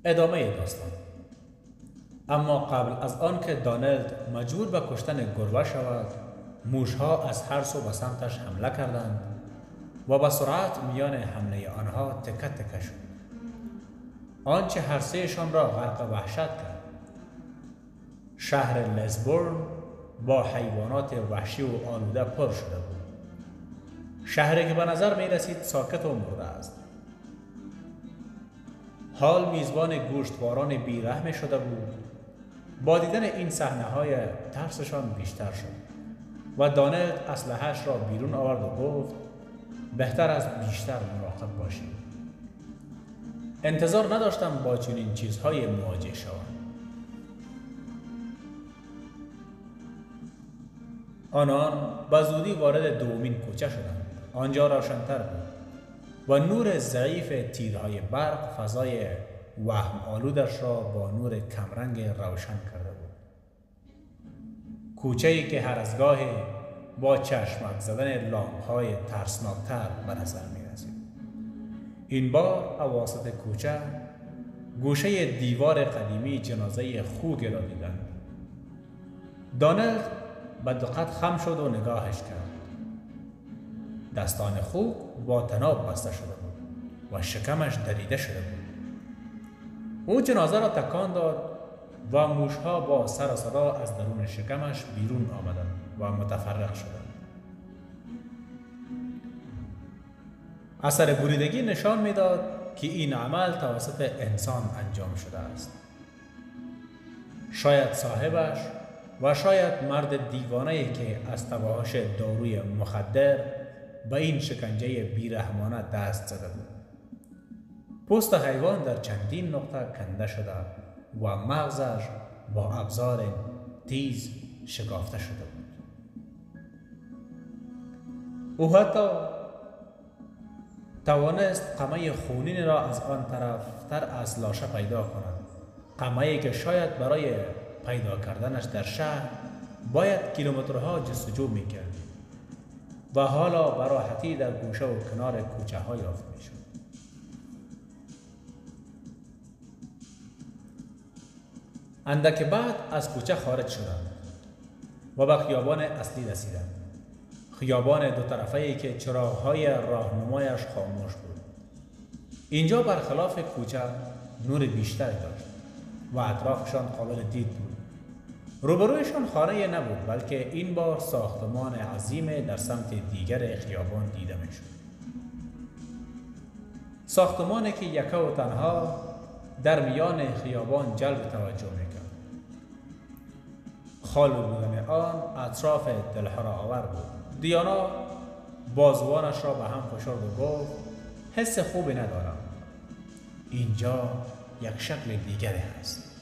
ادامه داستان. اما قبل از آن که دانلد مجبور به کشتن گربه شود، موشها از هر سو به سمتش حمله کردند و به سرعت میان حمله آنها تکه تکه شد، آنچه هر سهشان را غرق وحشت کرد. شهر لسبورن با حیوانات وحشی و آلوده پر شده بود، شهری که به نظر می رسید ساکت و مرده است. حال میزبان گوشتواران بیرحم شده بود. با دیدن این صحنه های ترسشان بیشتر شد و دانلد اسلحه‌اش را بیرون آورد و گفت بهتر است بیشتر مراقب باشیم. انتظار نداشتم با چنین چیزهای مواجه شوم. آنان به زودی وارد دومین کوچه شدند. آنجا روشن‌تر بود و نور ضعیف تیرهای برق فضای وهم آلودش را با نور کمرنگ روشن کرده بود. کوچه‌ای که هر از گاهی با چشمک زدن لامپ‌های ترسناکتر به نظر می‌رسید. این بار اواسط کوچه گوشه دیوار قدیمی جنازه خوک را دیدند. دانلد به دقت خم شد و نگاهش کرد. دستان خوک با طناب بسته شده بود و شکمش دریده شده بود. او جنازه را تکان داد و موشها با سر و صدا از درون شکمش بیرون آمدند و متفرق شدند. اثر بریدگی نشان میداد که این عمل توسط انسان انجام شده است. شاید صاحبش و شاید مرد دیوانه‌ای که از تباهش داروی مخدر به این شکنجه بیرحمانه دست زده بود. پوست حیوان در چندین نقطه کنده شده و مغزش با ابزار تیز شکافته شده بود. او حتی توانست قمه خونین را از آن طرف تر از لاشه پیدا کند. قمه‌ای که شاید برای پیدا کردنش در شهر باید کیلومترها جستجو می‌کرد و حالا به راحتی در گوشه و کنار کوچه‌ها یافت می‌شد. اندک بعد از کوچه خارج شدند و به خیابان اصلی رسیدند. خیابان دو طرفه‌ای که چراغ‌های راهنمایش خاموش بود. اینجا برخلاف کوچه نور بیشتری داشت و اطرافشان قابل دید بود. روبرویشان خانه نبود، بلکه این بار ساختمان عظیم در سمت دیگر خیابان دیده می‌شد. ساختمانی که یکه و تنها در میان خیابان جلب توجه می‌کرد. خالی بودن آن اطراف دلهره آور بود. دیانا بازوانش را به هم فشرد و گفت حس خوبی ندارم. اینجا یک شکل دیگری هست.